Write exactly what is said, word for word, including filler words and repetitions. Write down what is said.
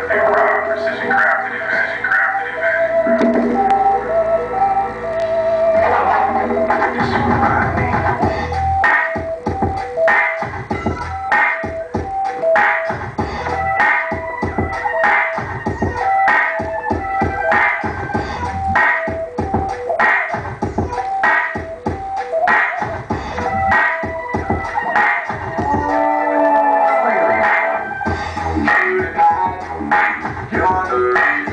Epic Rock Precision Crafted Event. Crafted Event. Super Rodney. You're